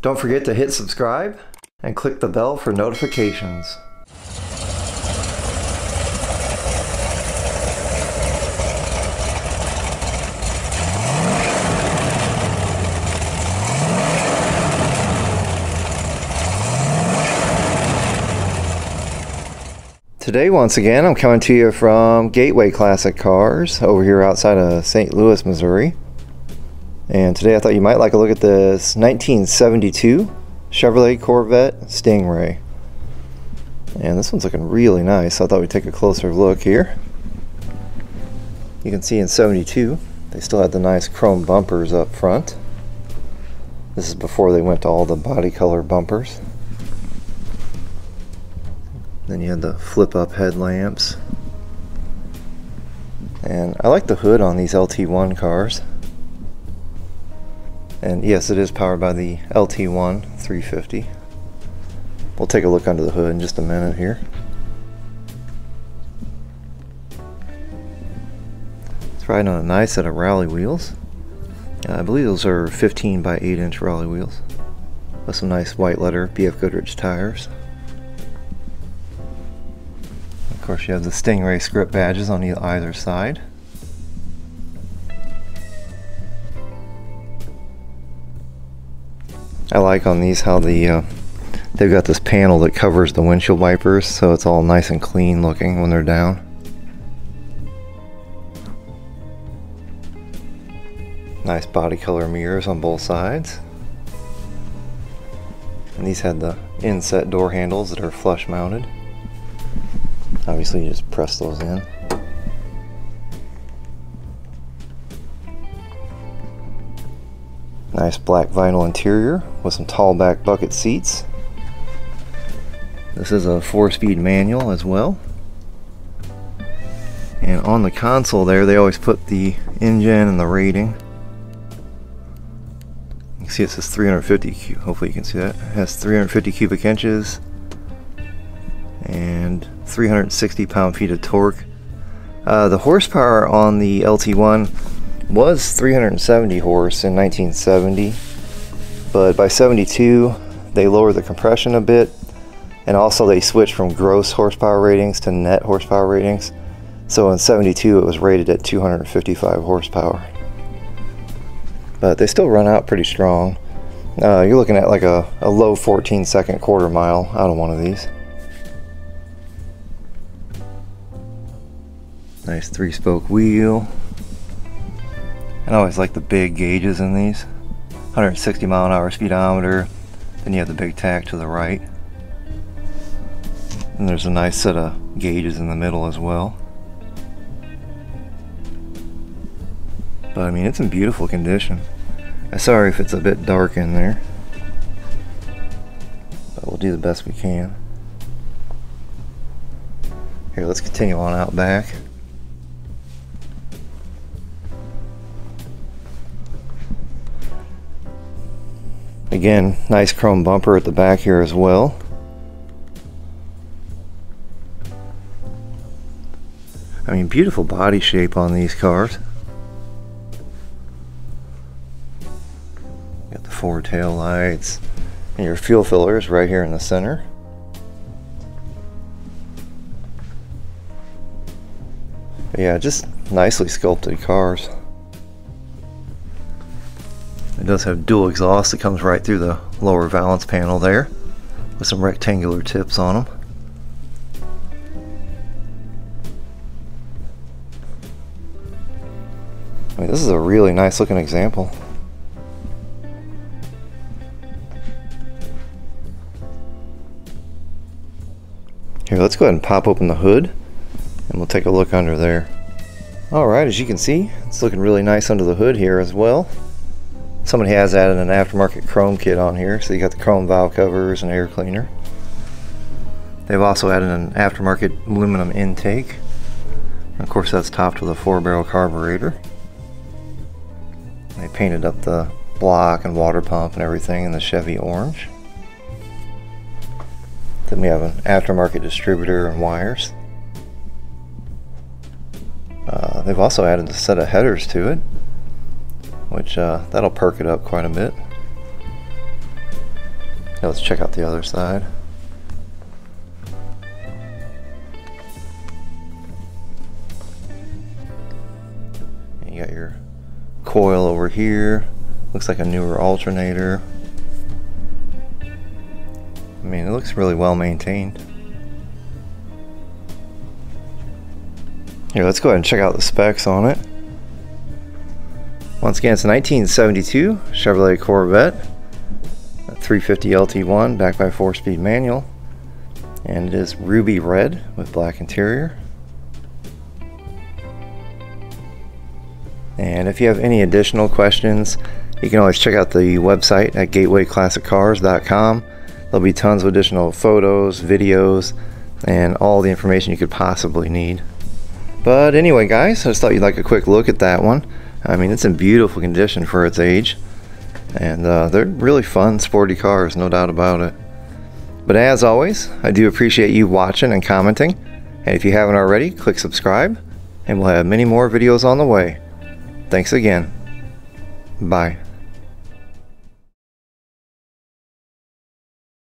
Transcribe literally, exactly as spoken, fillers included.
Don't forget to hit subscribe and click the bell for notifications. Today, once again, I'm coming to you from Gateway Classic Cars over here outside of Saint Louis, Missouri. And today I thought you might like a look at this nineteen seventy-two Chevrolet Corvette Stingray. And this one's looking really nice, so I thought we'd take a closer look here. You can see in seventy-two, they still had the nice chrome bumpers up front. This is before they went to all the body color bumpers. Then you had the flip-up headlamps. And I like the hood on these L T one cars. And yes, it is powered by the L T one three fifty. We'll take a look under the hood in just a minute here. It's riding on a nice set of rally wheels. Uh, I believe those are fifteen by eight inch rally wheels with some nice white letter B F Goodrich tires. Of course, you have the Stingray script badges on either side. I like on these how the uh, they've got this panel that covers the windshield wipers, so it's all nice and clean looking when they're down. Nice body color mirrors on both sides. And these had the inset door handles that are flush mounted. Obviously you just press those in. Nice black vinyl interior with some tall back bucket seats. This is a four-speed manual as well. And on the console there they always put the engine and the rating. You can see it says three hundred fifty, hopefully you can see that. It has three hundred fifty cubic inches and three hundred sixty pound-feet of torque. Uh, the horsepower on the L T one was three hundred seventy horse in nineteen seventy, but by seventy-two they lowered the compression a bit, and also they switched from gross horsepower ratings to net horsepower ratings. So in seventy-two it was rated at two hundred fifty-five horsepower. But they still run out pretty strong. Uh, you're looking at like a, a low fourteen second quarter mile out of one of these. Nice three-spoke wheel. And I always like the big gauges in these. one hundred sixty mile an hour speedometer. Then you have the big tack to the right. And there's a nice set of gauges in the middle as well. But I mean, it's in beautiful condition. I'm sorry if it's a bit dark in there, but we'll do the best we can. Here, let's continue on out back. Again, nice chrome bumper at the back here as well. I mean, beautiful body shape on these cars. Got the four tail lights and your fuel fillers right here in the center. But yeah, just nicely sculpted cars. It does have dual exhaust that comes right through the lower valance panel there with some rectangular tips on them. I mean, this is a really nice looking example. Here, let's go ahead and pop open the hood and we'll take a look under there. Alright, as you can see, it's looking really nice under the hood here as well. Somebody has added an aftermarket chrome kit on here, so you got the chrome valve covers and air cleaner. They've also added an aftermarket aluminum intake. And of course that's topped with a four barrel carburetor. They painted up the block and water pump and everything in the Chevy orange. Then we have an aftermarket distributor and wires. Uh, they've also added a set of headers to it, which uh, that'll perk it up quite a bit. Okay, let's check out the other side. You got your coil over here. Looks like a newer alternator. I mean, it looks really well maintained. Here, let's go ahead and check out the specs on it. Once again, it's a nineteen seventy-two Chevrolet Corvette, a three fifty L T one backed by a four-speed manual, and it is ruby red with black interior. And if you have any additional questions, you can always check out the website at gateway classic cars dot com. There'll be tons of additional photos, videos, and all the information you could possibly need. But anyway, guys, I just thought you'd like a quick look at that one. I mean, it's in beautiful condition for its age, and uh, they're really fun, sporty cars, no doubt about it. But as always, I do appreciate you watching and commenting, and if you haven't already, click subscribe, and we'll have many more videos on the way. Thanks again. Bye.